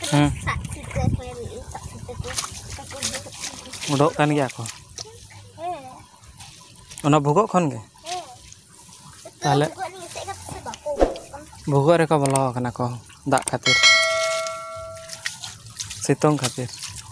उड़ोक कान गया को ओना भूगोग खन गे ताले भूगोग रे को बोलो कना को दाग खातिर सितोंग खातिर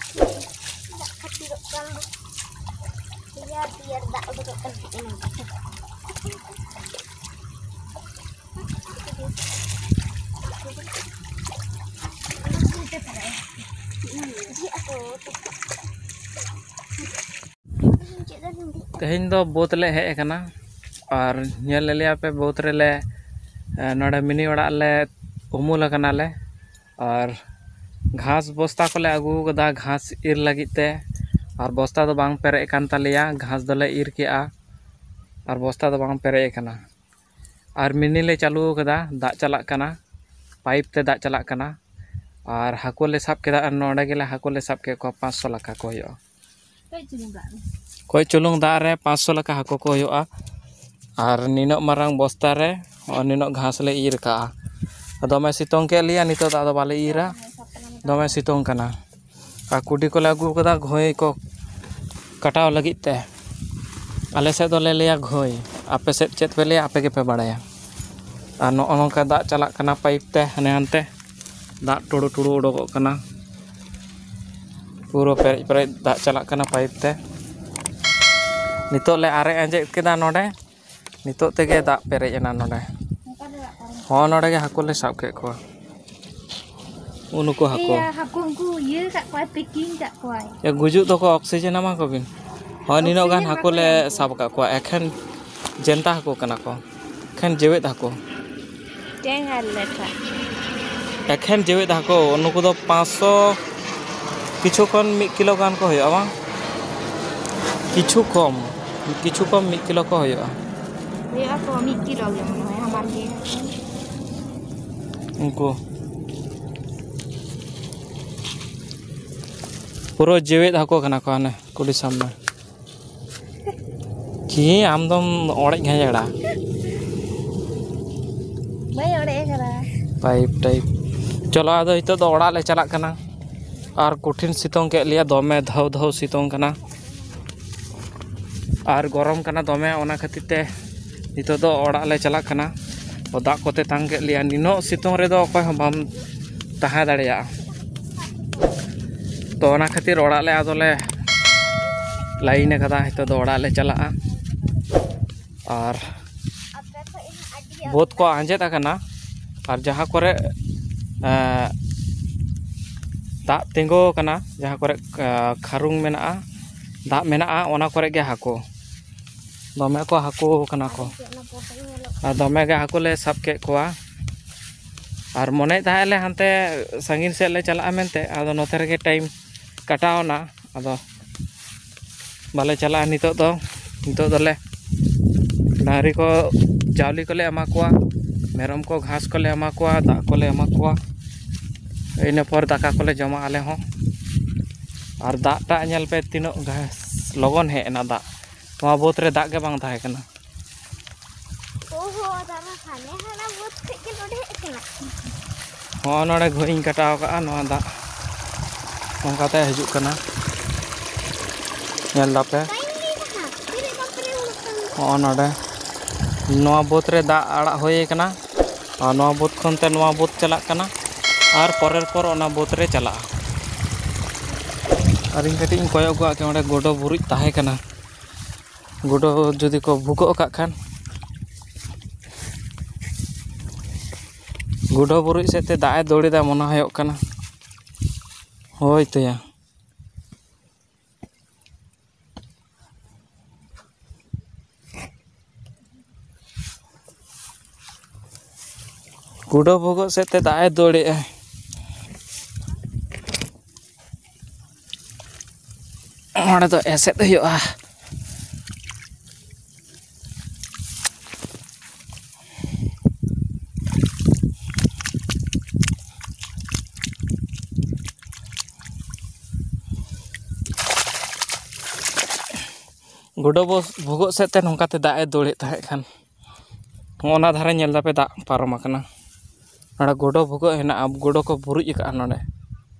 तेहें दो बोत ले हेज कना और नेल लिया पे बोत रे ले नोडे मिनी ओड़ा ले उमुल कना ले और घास बस्ता को ले अगू कदा घास इर लगी ते और बस्ता दो बांग पेरे कान तालिया घास दले इर किया और बस्ता दो बांग पेरे कना और मिनी ले चालू कदा दाग चला कना पाइप ते दाग चला कना और हाको ले साब केदा नोडे गेले हाको ले साब के को 500 लका को होयो कोई चुलुंग दाग रे 500 लका हाको को होयो और निनो मारंग बस्ता रे और निनो घास ले इर का दमे सितोंग के लिया नितो दा बाले इरा दमे सितोंग कना और कुडी को लागू कदा घोय को कटाव लगित ते आले से दो ले लिया घोय आपे से चेत पे लिया आपे के पे बाड़ाया और नो का दाग चला कना पाइप ते हने हनते दाग टुडू टुडू उडोगो कना पूरा पेरेज पेरेज दाग चला कना पाइप ते नितो ले आरे अंजेत केदा नोडे नितो तेगे दाग पेरेज एना नोडे हो नोडे गे हाको ले साब के को उनको हाको हाको उनको ये का कोई पैकिंग का कोई ये गुजु तो को ऑक्सीजन मा को बिन हो निनो गान हाको ले साब का को एखन जेंता हाको कना को एखन जेवेत हाको टेंग आर लेखा एखन जेवेत हाको उनको दो 500 किछु कम 1 किलो गान को होयो बा किछु कम 1 किलो को होयो ये को 1 किलो के मन है हमार के उनको पूरा जेवेत हाको कना को ने कुडी सामने की आमदम ओड़े घेजड़ा भाई ओड़े करा पाइप टाइप चलो आदो हितो दो ओड़ा ले चला कना और कठिन सितोंग के लिया दमे धाव धाव सितोंग कना और गरम कना दमे ओना खातिर ते हितो दो ओड़ा ले चला कना और दाग कोते तांग के लिया निनो सितोंग रे दो अकोय हम बाम तहा दाड़िया तो ओना खातिर ओड़ा ले आदो ले लाइन कदा हितो दो ओड़ा ले चला और बोत को आंजेत आकना और जहाँ करे दाग तिंगो कना जहाँ करे खारुंग मेना दाग मेना ओना करे गे हाको दमे को हाको कना को और दमे गे हाको ले साब के कोआ और मने ताहले हानते संगीन से ले चला मेनते आदो नोते रे टाइम कटावना आदो बाले चला नितो दोले डांगरी को चावली को ले एमा कोआ मेरम को घास को ले एमा कोआ दाग को ले एमा कोआ इन पर दाका को ले जमा आले हो और दाग टा नेल पे तीनो घास लगन हे ना दाग तो बोत रे दाग के बांग थाहे कना ओहो दाना खाने हना बोत के लोडे कना हो नोडे घोइंग कटाव का नो दाग नोंकाते हिजुक कना नेल दापे हो नोडे नोआ बोत रे दाग आड़ा होए कना और नोआ बोत खनते नोआ बोत चला कना और परेर पर ओना बोत रे चला और इन कटी कोयो को के ओडे गोडो बुरुज ताहे कना गोडो जदि को भूगो का खान गोडो बुरुज सेते दाए दौड़ीदा मना होयो कना होय तया गुडो भोगो सेते दाए दौड़े ओडे तो एसेद हुआ गुडो भोगो सेते नौकाते दाए दौड़े ताहे खान ओना धारे नेल दापे दाग पारम आकना नोडे गुडो भोगो हेना गुडो को बुरुज का नोडे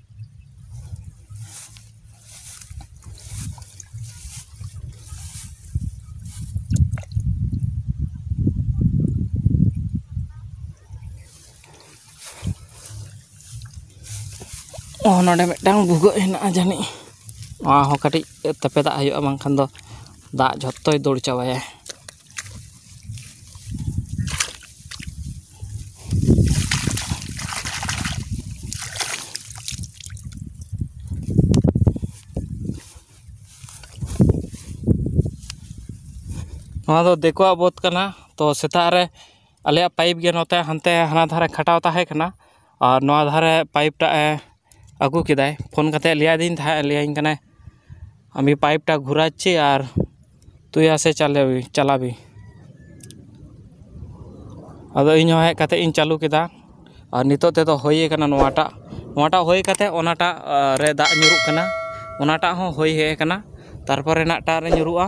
Oh node medang bugak hena jani wah ho kati tepe dak hayu bangkhan do dak jottoy dor cawaya नवा दो देखो बोत कना तो सेता रे आलिया पाइप गे नोते हनते हना धारे खटाव ताहे कना और नवा धारे पाइप टा अगू किदाय फोन कते लिया दिन था लिया कना आमी पाइप टा घुराची और तु यासे चलाबी अदो इन हेज कते इन चालू किदा और नितो ते तो होई कना नवाटा होई कते ओनाटा रे दा nyuruk कना ओनाटा हो होई हे कना तारपरे नाटा रे nyuruआ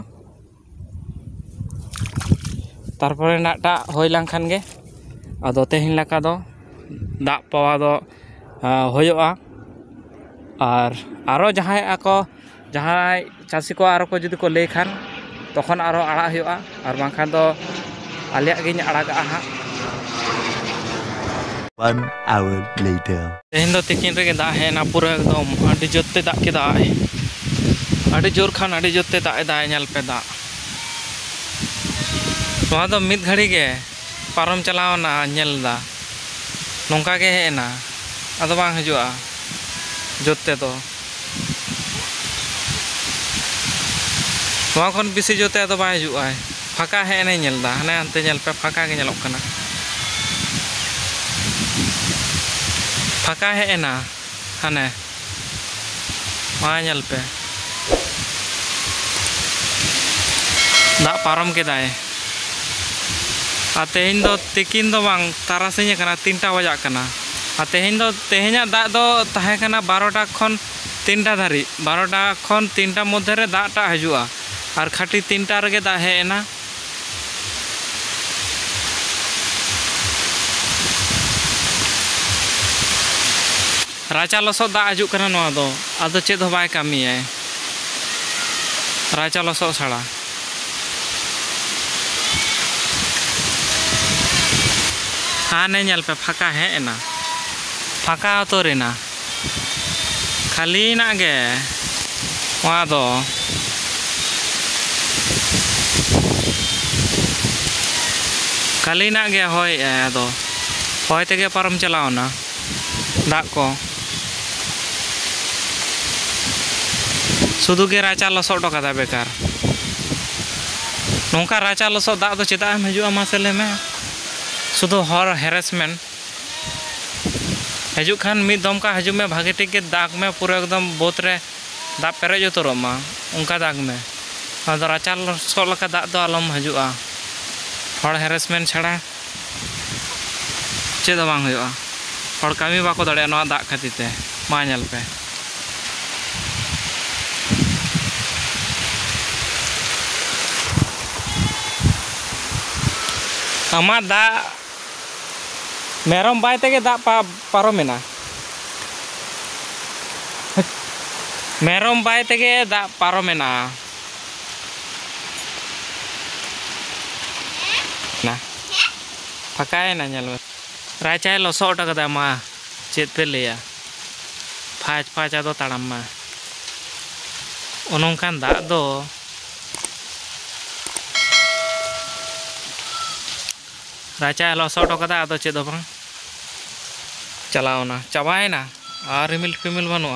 तारपरे नाटा होई लंखान गे अदो तेहिन लका दो दा पावा दो होयोआ और आरो जहाय आको जहाय चासी को आरो को जुदी को ले खान तखन आरो आड़ा हुआ और बांखान दो आलिया गिन आड़ागा हा 1 hour later तेहिन दो तिकिन रे दा है ना पूरा एकदम आडी जोते दा के दा आडी जोर खान आडी जोते दा नेल पे दा नवा दो मिद घड़ी गे पारम चलावना नेल दा नोंका गे हेना अदो बांग हजुआ जोते तो नवा खन बिसी जोते अदो बाय हजुआ फाका है ने नेल दा हने अंते नेल पे फाका गे नेलोक कना फाका है ना हने मा नेल पे दा पारम के दाए तेहिन दो तिकिन दो बांग तारासिंग कना 3टा बजा कना तेहिन दो तेहिना दा दो ताहे कना 12टा खन 3टा धारी 12टा खन 3टा मध्य रे दाटा हजुआ और खाटी 3टा रे दा हेना राचा लसो दा हजु कना नवा दो आदो चेद हो बाय कामी है राचा लसो छाड़ा हाँ नहीं पे फाका है ना फाका तो रेना खाली ना गे वहाँ दो खाली ना गे होय दो होय तेगे पारम चलाओ ना दाग को सुधु के राचा लसो टोका बेकार नौका राचा लसो दाग दो चेदा हम हजुआ मासेले में शुद्ध हर हेरेसमेंट हजु खान मिद दम का हजु में भागे टिक के दाग में पूरा एकदम बोत रे दाग पेरेज उतरमा उनका दाग में अदो राचा लसो लका दाग दो आलम हजुआ हर हेरेसमेंट छाड़ा चेद बांग हुआ हर कामी बाको दड़े नवा दाग खातीते मा नेल पे आमा दा मेरम बाय तेगे दा पारोमेना मेरम बाय तेगे दा पारोमेना ना फकाय ना नेल राचाय लसो टका मा चेत पे लिया फाच आदो ताड़ाम मा ओनोंकान दा दो राचा लसो टका आदो चेद बांग चलावना चाबायना और रिमिल फिमिल बनुआ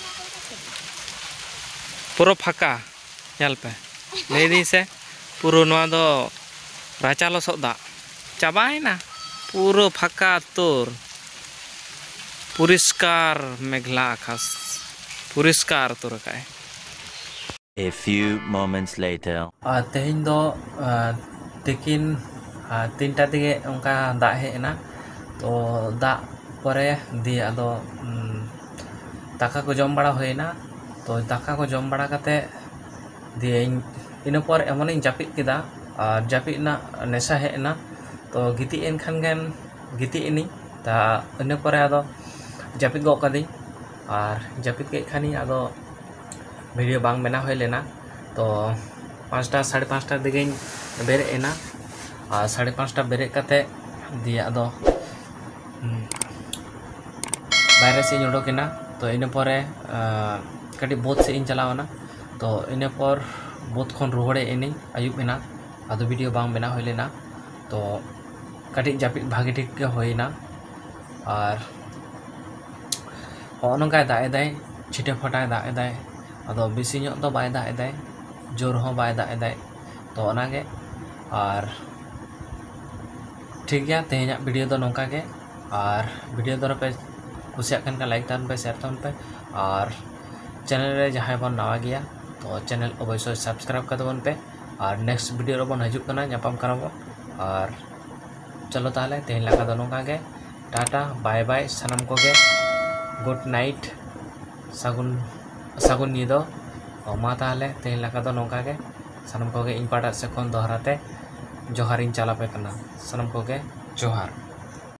पूरा फाका नेल पे ले दी से पूरा नवा दो राचा लसो दा चाबायना पूरा फाका तोर पुरिस्कार मेघला आकाश पुरिस्कार तोर काय A few moments later तेहिन दो तिकिन 3टा दिगे उनका दा हेना तो दा परे दिए अदो दाका को जम बड़ा होइना तो दाका को जम बड़ा कते दिए इन पर एमन जापिद किदा और जापिद ना नेशा हेना तो गिति एन खान गन गिति इनी ता इन पर अदो जापिद गो कदी और जापिद के खानी अदो वीडियो बांग बना होय लेना तो 5टा 5:30 दिगे बेरे एना और 5:30 बेरे कते दिया अदो बाहर से उडोकना तो इन परे कटी बोध से इन चलावना तो इन पर बोध खन रुहड़े इन आयुब एना आदो वीडियो बांग बना हुई लेना तो कटी जापिद भागे ठीक के होइना और नंका दाए दाए छिटे फटाए दाए दाए आदो बेसी ᱧᱚᱜ दो बाय दाए दाए जोर हो बाय दाए दाए तो ओनागे और ठीक गया तेहना वीडियो दो नंका के और वीडियो दो पे कुसिया कन का लाइक तान पे शेयर तान पे और चैनल रे जहां बन नवा गया तो चैनल अवश्य सब्सक्राइब कर दबन पे और नेक्स्ट वीडियो रे बन हजू कना ᱧᱟᱯᱟᱢ ᱠᱟᱱᱟ और चलो ताहले तेहन लगा दो नंका के टाटा बाय बाय सनम को के गुड नाइट सागुन सागुन निदो मा ताहले तेहन लगा दो नंका के सनम को के इन पाटा से कोन दोहराते जोहार इन चला पे कना सनम को के जोहार।